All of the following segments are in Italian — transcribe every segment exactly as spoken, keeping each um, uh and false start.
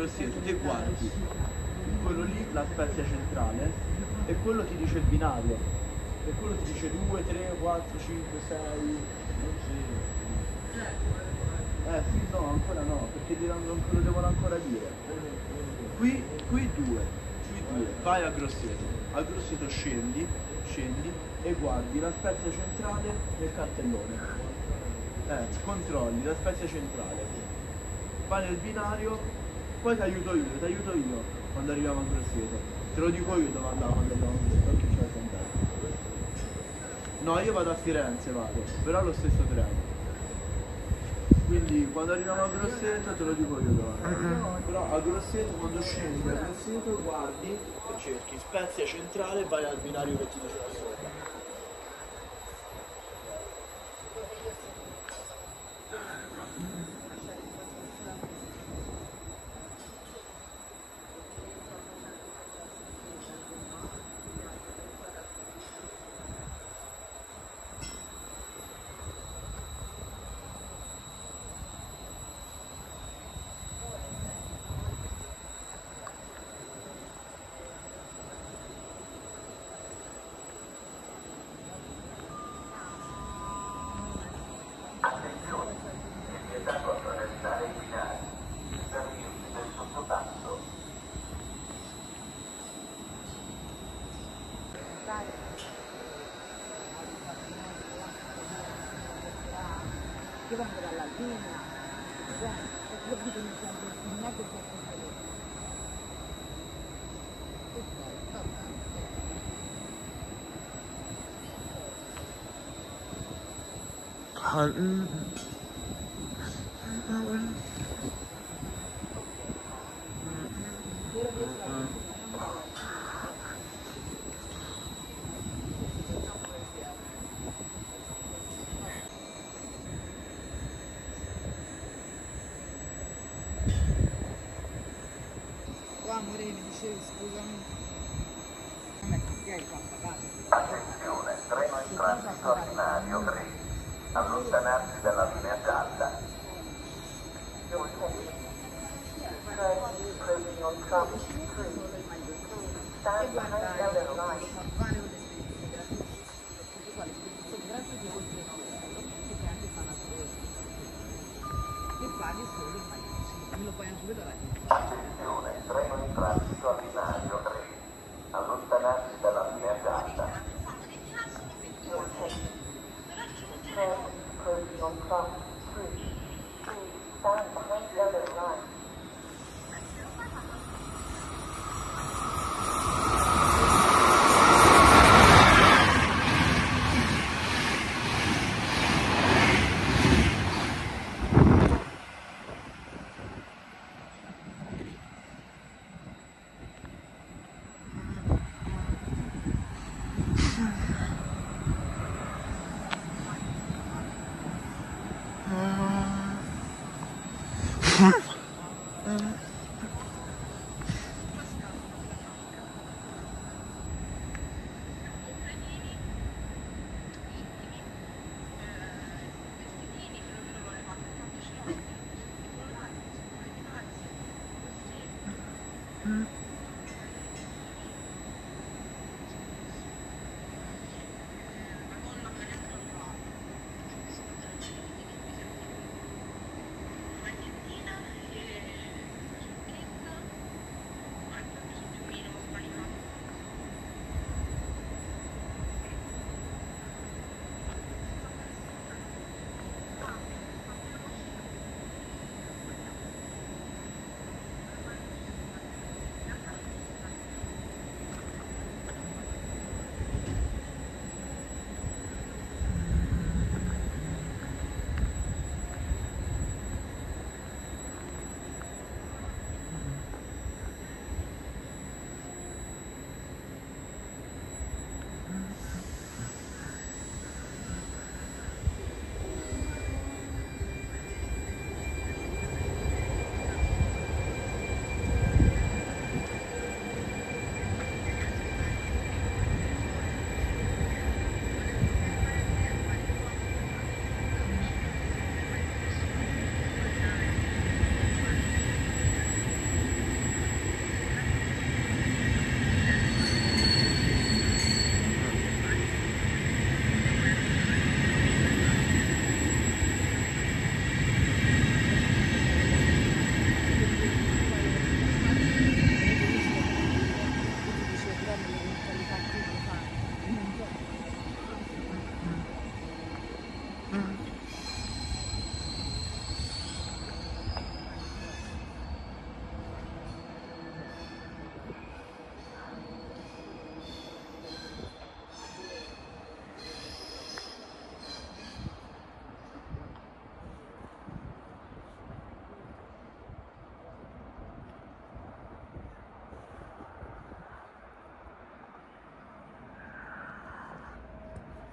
Grosseto, te guardi quello lì, la spezia centrale, e quello ti dice il binario, e quello ti dice due, tre, quattro, cinque, sei, eh sì, no, ancora no, perché lo devono ancora dire. Qui, qui due, qui due, vai a Grosseto, a Grosseto scendi, scendi e guardi la spezia centrale nel cartellone. Eh, controlli la spezia centrale, vai nel binario, poi ti aiuto io, ti aiuto io quando arriviamo a Grosseto. Te lo dico io dove andavo quando arriviamo a Grosseto, perché c'è il contatto. No, io vado a Firenze, vado, però allo stesso treno. Quindi quando arriviamo a Grosseto te lo dico io dove andavo. Però a Grosseto, quando scendi a Grosseto, guardi e cerchi Spezia centrale e vai al binario che ti diceva sopra. Io vengo dall'Albina, ho capito in mezzo a Cotton. Amore, mi dicevi, scusami. Non è che hai fatto pagare. Attenzione, treno in transito ordinario tre. Allontanarsi dalla linea gialla. E guardare, fare con le spedizioni gratuite. Perché tu fai le spedizioni gratuite oltre il livello, che poi anche fanno altro. E paghi solo il maglione. Me lo puoi anche vedere. Attenzione, treno in transito ordinario tre. Allontanarsi dalla linea gialla. Stand behind the other line.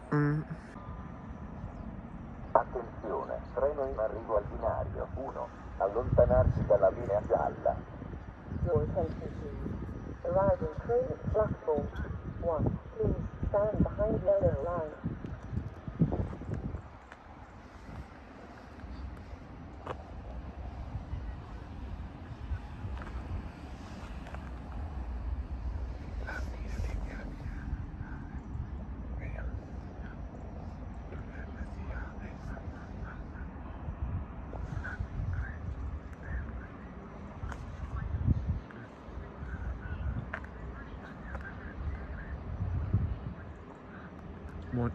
Mm. Attenzione, treno in arrivo al binario. uno. Allontanarsi dalla linea gialla. Your attention please. Arriving train platform one. Please stand behind yellow line. Một.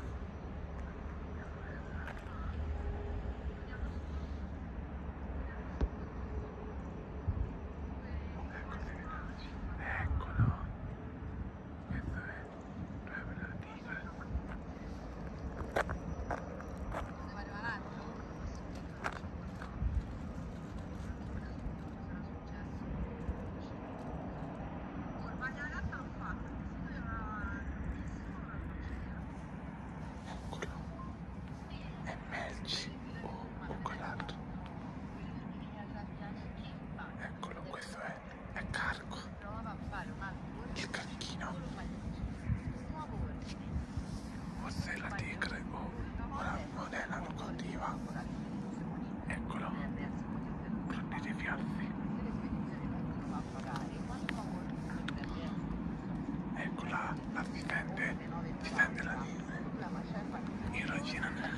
Eccolo. Questo è Drive la Tigre. È merci o, o quell'altro. Eccolo, questo è, è cargo. Il carichino. Forse è la tigre o una modella locomotiva. Eccolo. Non di rifiarsi. Eccola, l'assistente. Assistente la tigre. In regina nel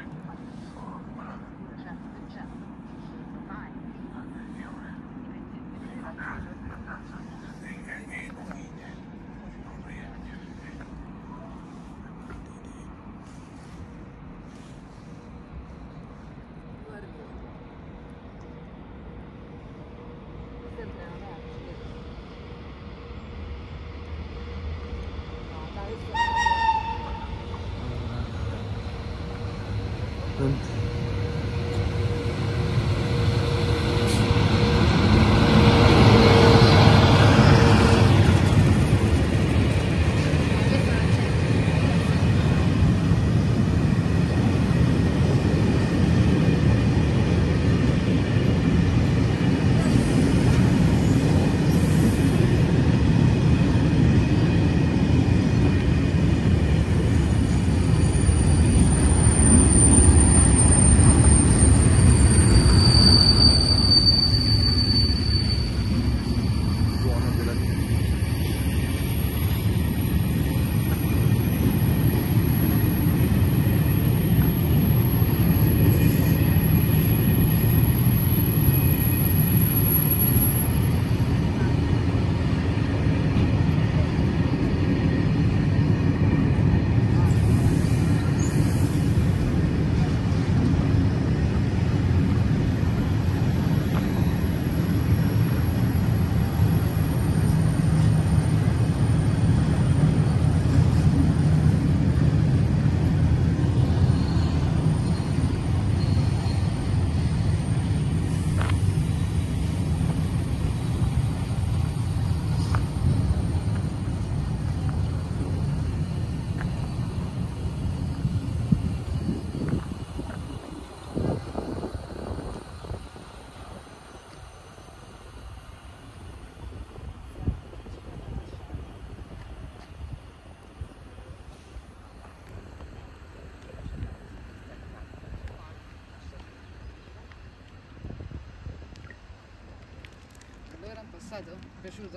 Passato? Piaciuto?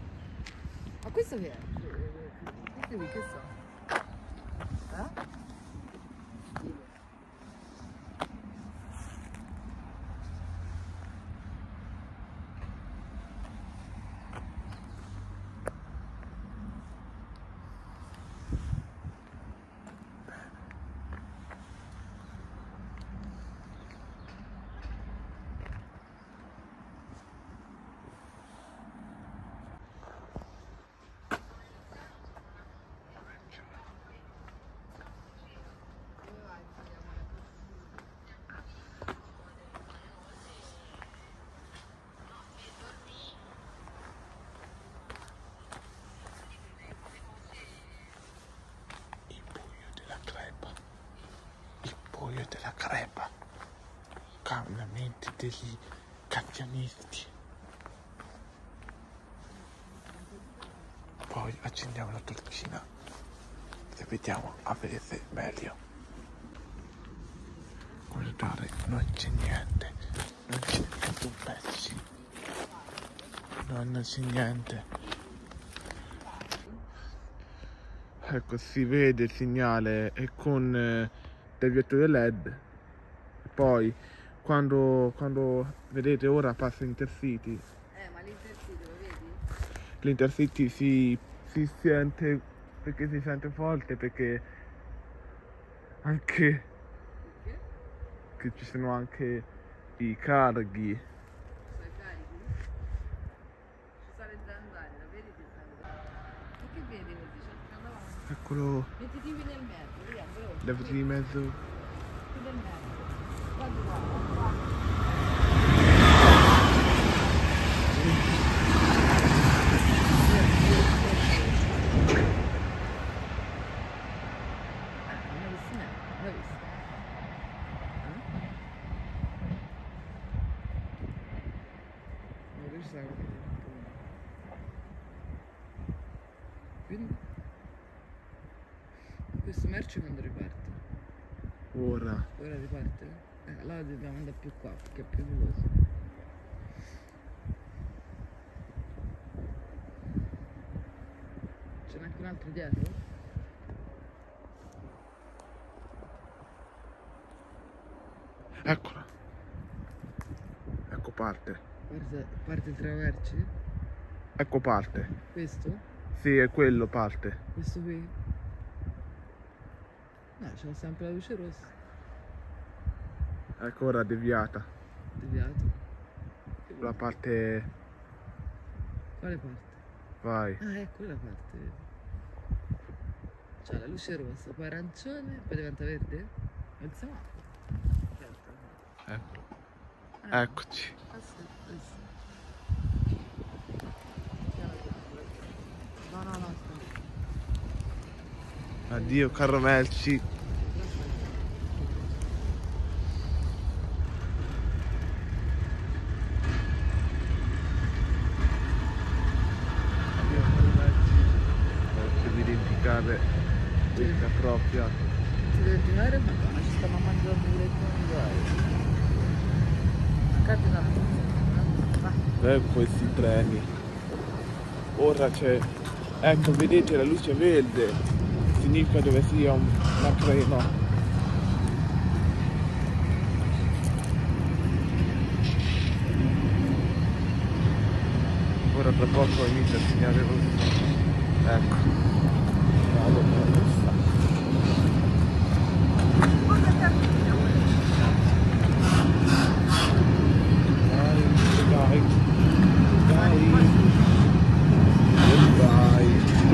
Ma questo che è? Questi qui che sono? Eh? tutti degli caccianisti. Poi accendiamo la torcina e vediamo a vedere meglio. Guardate, non c'è niente, non c'è neanche un pezzo, non c'è niente. Ecco, si vede il segnale e con eh, del vietto del L E D. Poi quando, quando vedete ora passa Intercity. Eh, ma l'Intercity lo vedi? L'Intercity si, si sente, perché si sente forte, perché anche Perché? che ci sono anche i carghi. Sui carichi? Ci sta le zanzare, lo vedi che sta andando? E che vedi così? C'è andando avanti. Eccolo, Mettiti qui nel mezzo, vediamo, veloce. levati di mezzo. Qui nel mezzo. Guarda qua, guarda. Quindi questo merci quando riparte? Ora. Ora riparte? Eh, allora dobbiamo andare più qua perché è più veloce. Ce n'è anche un altro dietro? Eccola. Ecco parte. Guarda, parte il traverci? Ecco parte. Questo? Sì, è quello parte. Questo qui? No, c'è sempre la luce rossa. Ecco ora deviata. Deviato. La parte. Quale parte? Vai. Ah, ecco la parte, vedi. C'è la luce rossa, poi arancione, poi diventa verde? Alziamo. Ecco. Ah, Eccoci. ah, sì, questo. No, no, no, aspetta. Addio caro merci. Addio caro merci. Non ci dimenticare questa propria. Ti devi tirare, madonna, ci stanno mangiando pure i convoi. Capita una cosa. Per questi treni. Ora c'è. Ecco, vedete la luce verde. Significa dove sia un, un treno. Ora tra poco inizia a segnare rosso. Ecco. Vado per la rossa. Dai, dai. Dai. Dai.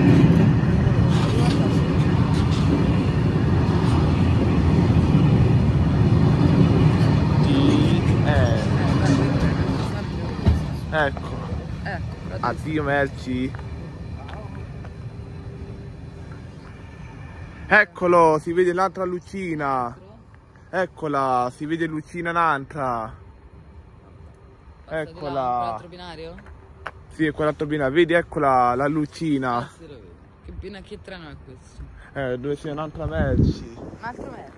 Ecco, Ecco, addio merci. Eccolo, si vede l'altra lucina. Eccola, si vede lucina un'altra. Eccola. Quell'altro binario? Sì, è quell'altro binario. Vedi, eccola la lucina. Ah, sì, lo vedo. Che, bina- che treno è questo? Eh, dove c'è un'altra merci. Un altro mezzo.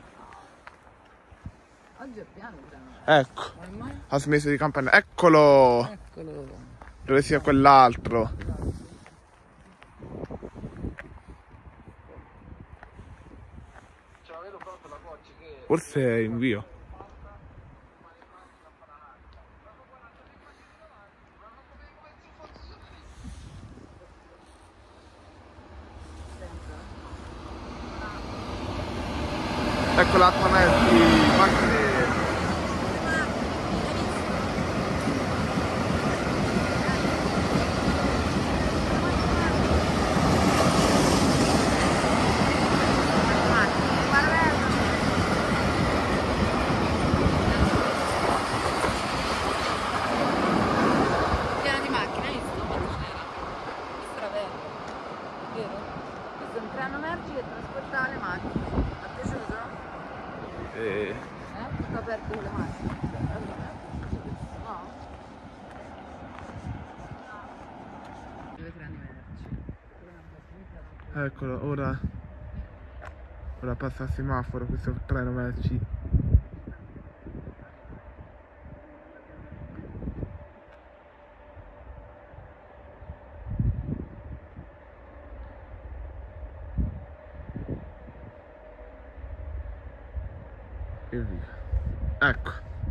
Oggi è piano il treno. Ecco, Come mai? ha smesso di campanare. Eccolo, Eccolo. dove sia quell'altro. Forse è invio. Ecco l'altra merci, macchine. Pieno di macchine, hai visto? Quanto c'era? Questo era bello, vero? Questo è un treno merci che trasporta le macchine. A te ce lo so? Eh, Eccolo, ora, ora passa il semaforo questo treno merci. E via. Ecco.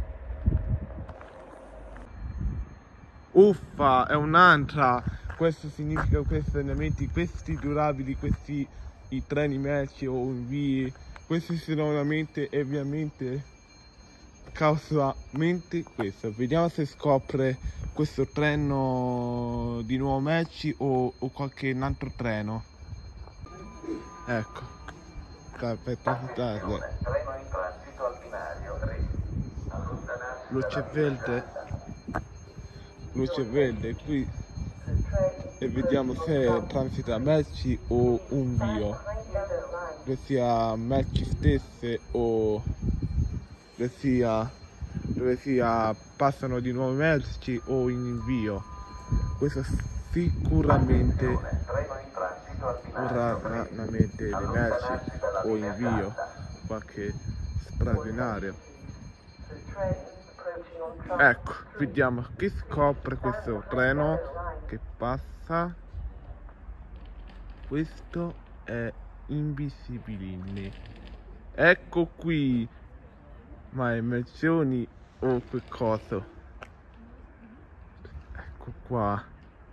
Uffa, è un'altra. Questo significa questi elementi, questi durabili, questi i treni merci o invii, questi sono veramente e ovviamente causamente questo. Vediamo se scopre questo treno di nuovo merci o, o qualche altro treno. Ecco. Per transitarle. Treno in transito al binario tre. Allontanarsi Luce verde. Luce verde qui. E vediamo se transita merci o un vio, che sia merci stesse o che sia dove sia passano di nuovo merci o in invio. Questo sicuramente raramente le merci o invio, qualche straordinario. Ecco, vediamo chi scopre questo treno che passa. Questo è Invisibiline. Ecco qui. Ma immersioni o quel coso. Ecco qua.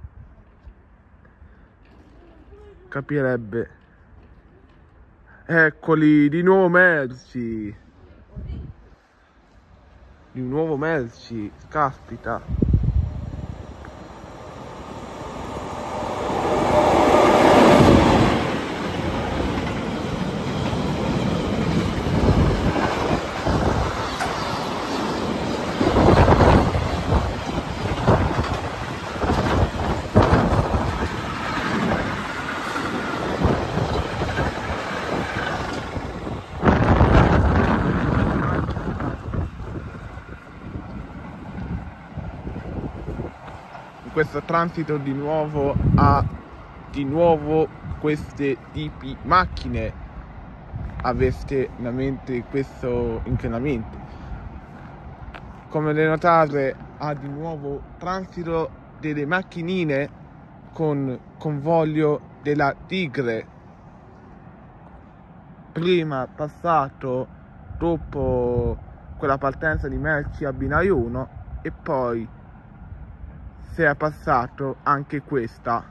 Capirebbe. Eccoli, di nuovo merci. Di nuovo merci. Caspita. Questo transito di nuovo ha di nuovo queste tipi macchine aveste in mente questo inclinamento. Come le notate ha di nuovo transito delle macchinine con convoglio della Tigre, prima passato dopo quella partenza di merci a binario uno e poi se è passato anche questa.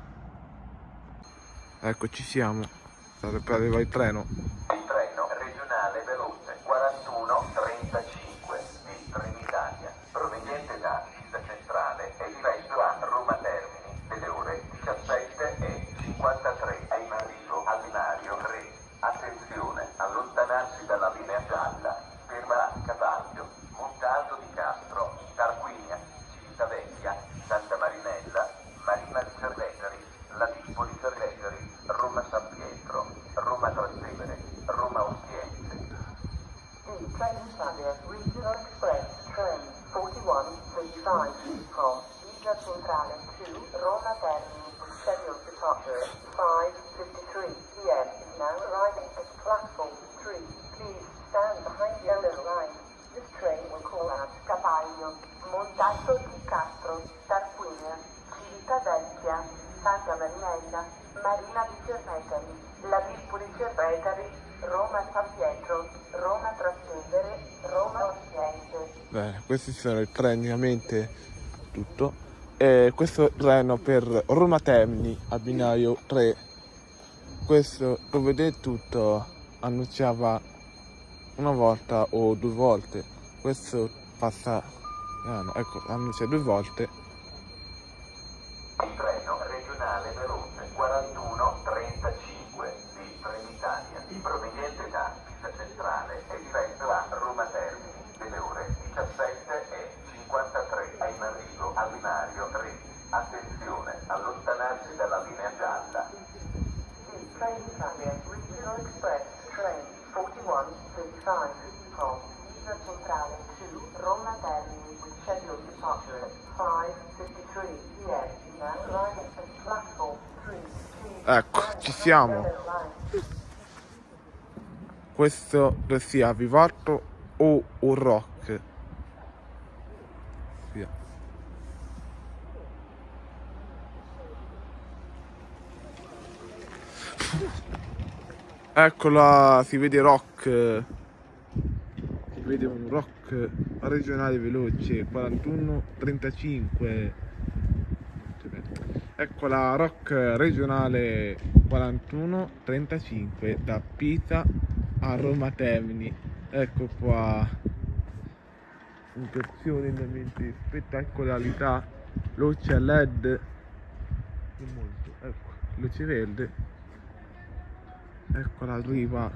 Ecco, ci siamo. Sta per arrivare il treno. Il treno regionale veloce quarantuno trentacinque di Trenitalia, proveniente da Pisa Centrale e diretto a Roma Termini delle ore diciassette e cinquantatré. È in arrivo al binario tre. Attenzione, allontanarsi dalla linea gialla. Ferma a Cavaglio, Montalto di Castro, Tarquinia, Civitavecchia, Santa Marinella, Marina di Cerveteri, Ladipo di Cerveteri, Roma San Pietro, Roma Trastevere, Roma Ostiense. The Trenitalia Regional Express train forty-one thirty-five from Pisa Centrale to Roma Termini with scheduled departure five fifty-three p m is now arriving at platform three. Please stand behind the yellow line. This train will call at Cavaglio, Montalto di Castro, Tarquinia, Civitavecchia, Santa Marinella, Marina di Cerveteri, Ladipo di Cerveteri, Roma San Pietro, Roma Trastevere, Roma Ostiense. Bene, questi sono praticamente tutto. E questo treno per Roma Termini a binario tre. Questo, lo vedete tutto, annunciava una volta o due volte. Questo passa, ah no, ecco, annuncia due volte. Il treno regionale veloce quarantuno trentacinque di Trenitalia, proveniente da Pisa Centrale e diretto a Roma Termini delle ore diciassette e cinquantatré. È in arrivo al binario tre. Attenzione, allontanarsi dalla linea gialla. The Trenitalia Regional Express train forty-one thirty-five from Pisa Centrale to Roma Termini with scheduled departure at five fifty-three p m is now arriving at platform three. Please Ecco, ci siamo. Questo sia Vivato o un rock. Via. Eccola, si vede rock. Si vede un rock regionale veloce, quarantuno trentacinque. Eccola, rock regionale quarantuno trentacinque da Pisa a Roma Termini. Ecco qua, funzione veramente spettacolarità, luce a led, molto, ecco, luce verde, eccola arriva.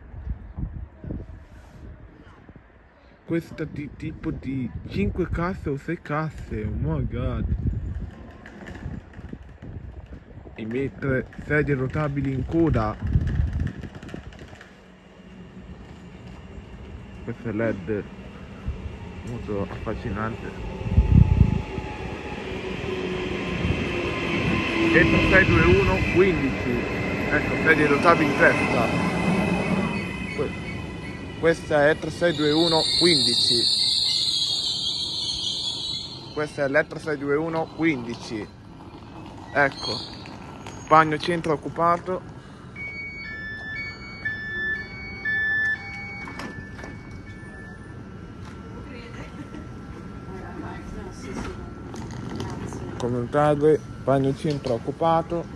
Questo di tipo di cinque casse o sei casse, oh my god. E mettere sedie rotabili in coda. Questo è led molto affascinante. E sei due uno quindici. Ecco, sedie rotabili in testa. Questa è Etro sei due uno quindici. Questa è l'Etro sei due uno quindici. Ecco, bagno centro occupato. Come notate, bagno centro occupato.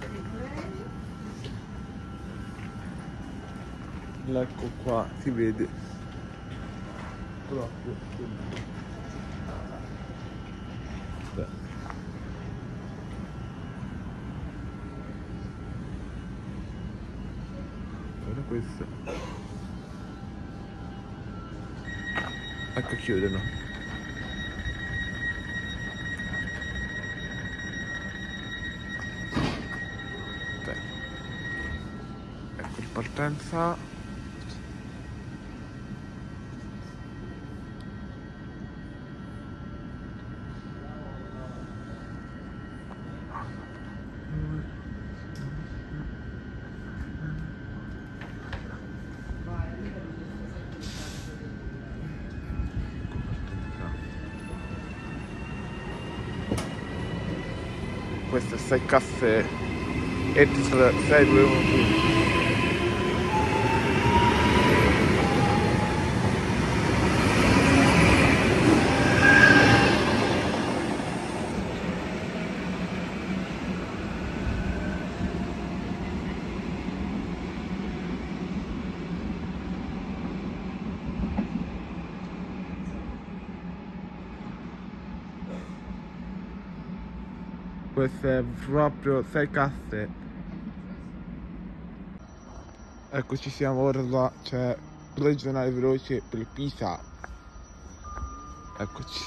Ecco qua, si vede proprio. Guarda questo. Ecco, chiudono. Ok. Ecco ripartenza. Queste sei casse Etro sei due uno quindici. Queste è proprio sei casse. Eccoci, siamo ora là, c'è regionale veloce per Pisa. Eccoci.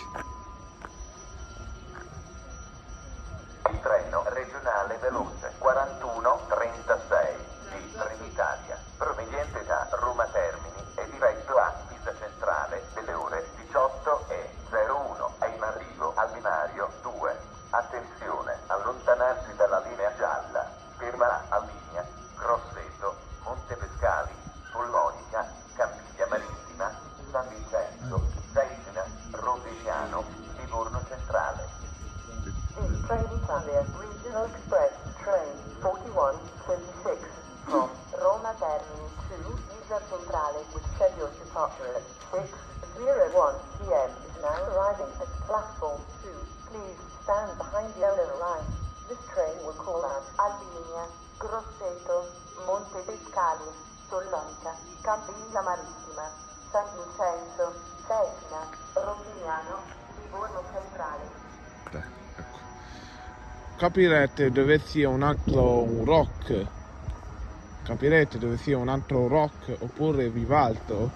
Il treno regionale veloce quarantuno trentasei di Trenitalia, proveniente da Roma Termini e diretto a Pisa Centrale delle ore diciotto e zero uno, è in arrivo al binario due. Attenzione, allontanarsi dalla linea gialla, fermerà a linea Grosseto, Montepescali, Polmonica, Campiglia Marittima, San Vincenzo, Cesena, Rodigliano, Livorno Centrale. This train Italia Regional Express train forty-one twenty-six from Roma Termini to Pisa Centrale with scheduled departure at six oh one p m is now arriving at platform two. Please stand behind the yellow line. This train will call at Albinia, Grosseto, Montepescali, Sollonica, Campiglia Marittima, San Vincenzo, Cesena, Rogliano, Livorno Centrale. Beh, ecco. Capirete dove sia un altro un rock. Capirete dove sia un altro rock oppure Vivalto.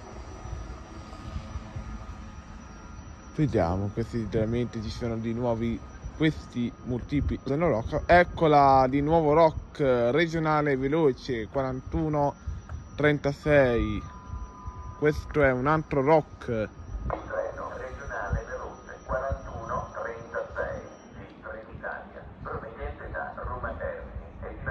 Vediamo, questi literalmente ci sono di nuovi, questi multipli sono rock. Eccola di nuovo rock regionale veloce quarantuno trentasei. Questo è un altro rock. Il treno regionale veloce quarantuno trentasei di Trenitalia, proveniente da Roma Termini e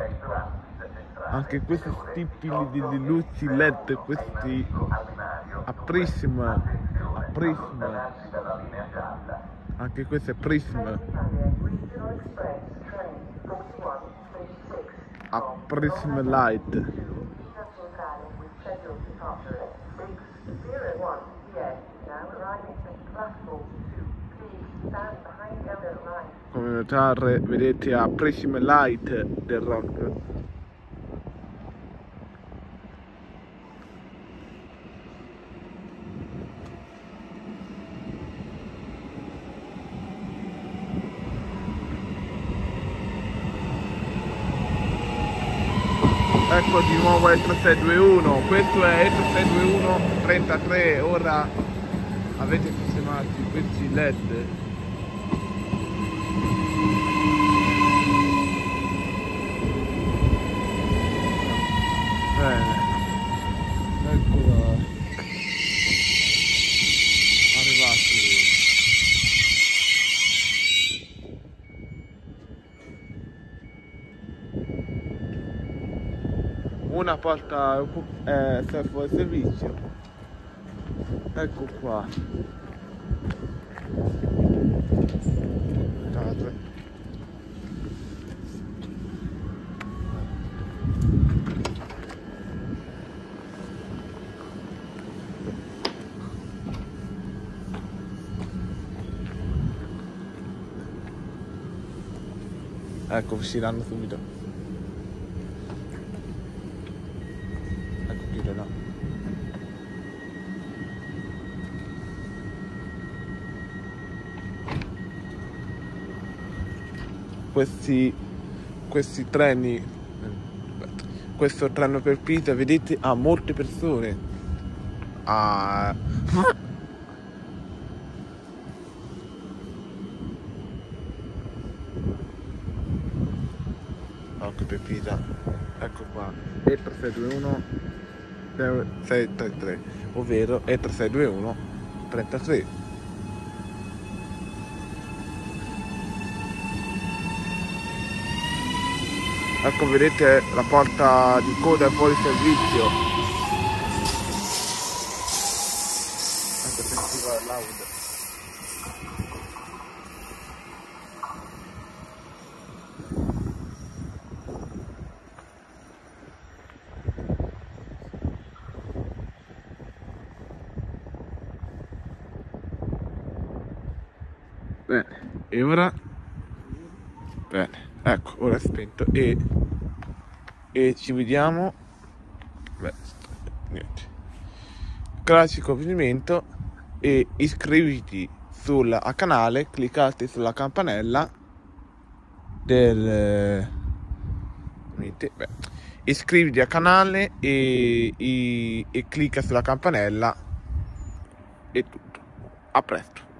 anche questi stipili di luci L E D, questi a prisma, a prisma, anche questo è prisma, a prisma light. Come notare, vedete a prisma light del rock. Ecco di nuovo E tre sei due uno, questo è E tre sei due uno trentatré, ora avete sistemati questi L E D. Bene, eccola, arrivati. Una porta è fuori servizio, ecco qua. Ecco, usciranno subito. Ecco, chiuderà. Questi, questi treni, questo treno per Pisa, vedete, ha molte persone. Ha... Occhio per Pisa, ecco qua, E tre sei due uno sei tre tre, ovvero E tre sei due uno trentatré. Ecco, vedete la porta di coda fuori servizio. Ecco, sentiva l'audio. Bene, e ora? Bene, ecco, ora è spento e, e ci vediamo. Beh, niente. Classico avvenimento e iscriviti sul canale, cliccate sulla campanella del... Beh, iscriviti al canale e, e, e clicca sulla campanella e tutto. A presto.